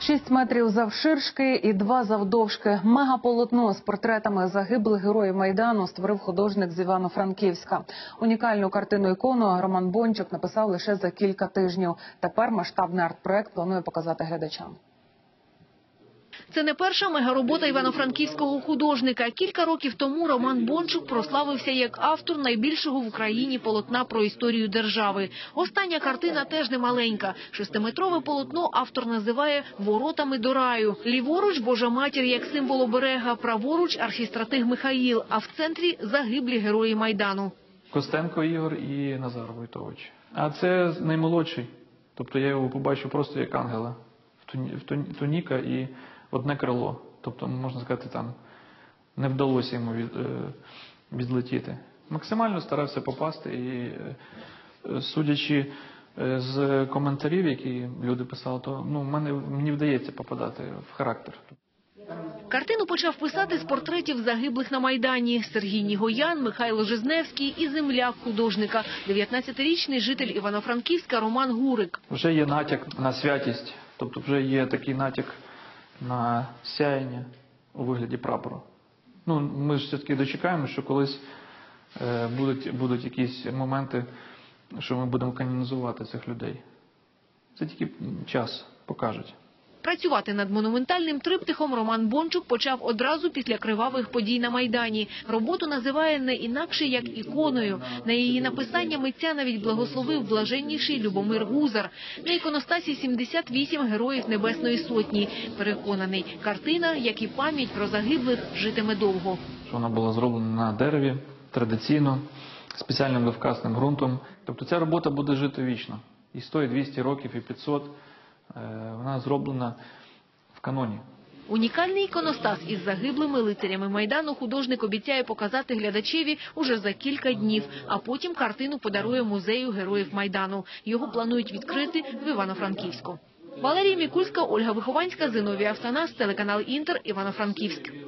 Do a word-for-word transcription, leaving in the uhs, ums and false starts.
Шість метрів завширшки і два завдовжки. Мегаполотно з портретами загиблих героїв Майдану створив художник з Івано-Франківська. Унікальну картину-ікону Роман Бончук написав лише за кілька тижнів. Тепер масштабний арт-проект планує показати глядачам. Це не перша мегаробота івано-франківського художника. Кілька років тому Роман Бончук прославився як автор найбільшого в Україні полотна про історію держави. Остання картина теж не маленька. Шестиметрове полотно автор називає «Воротами до раю». Ліворуч – Божа Матір як символ оберега, праворуч – архістратиг Михаїл, а в центрі – загиблі герої Майдану. Костенко Ігор і Назар Войтович. А це наймолодший. Тобто я його побачив просто як ангела. В туніка і одне крило. Тобто, можна сказати, там не вдалося йому від, е, відлетіти. Максимально старався попасти і, е, судячи е, з коментарів, які люди писали, то ну, мене, мені вдається попадати в характер. Картину почав писати з портретів загиблих на Майдані. Сергій Нігоян, Михайло Жизневський і земляк художника – дев'ятнадцятирічний житель Івано-Франківська Роман Гурик. Вже є натяк на святість, тобто вже є такий натяк на сяєння у вигляді прапору. Ну, ми ж все-таки дочекаємо, що колись е, будуть, будуть якісь моменти, що ми будемо канонізувати цих людей. Це тільки час покажуть. Працювати над монументальним триптихом Роман Бончук почав одразу після кривавих подій на Майдані. Роботу називає не інакше, як іконою. На її написання митця навіть благословив блаженніший Любомир Гузар. На іконостасі сімдесят вісім героїв Небесної Сотні. Переконаний, картина, як і пам'ять про загиблих, житиме довго. Вона була зроблена на дереві, традиційно, спеціальним левкасним ґрунтом. Тобто ця робота буде жити вічно. І сто, і двісті років, і п'ятсот. Вона зроблена в каноні. Унікальний іконостас із загиблими лицарями Майдану художник обіцяє показати глядачеві уже за кілька днів, а потім картину подарує музею героїв Майдану. Його планують відкрити в Івано-Франківську. Валерія Мікульська, Ольга Вихованська, Зиновій Автонас, телеканал Інтер, Івано-Франківськ.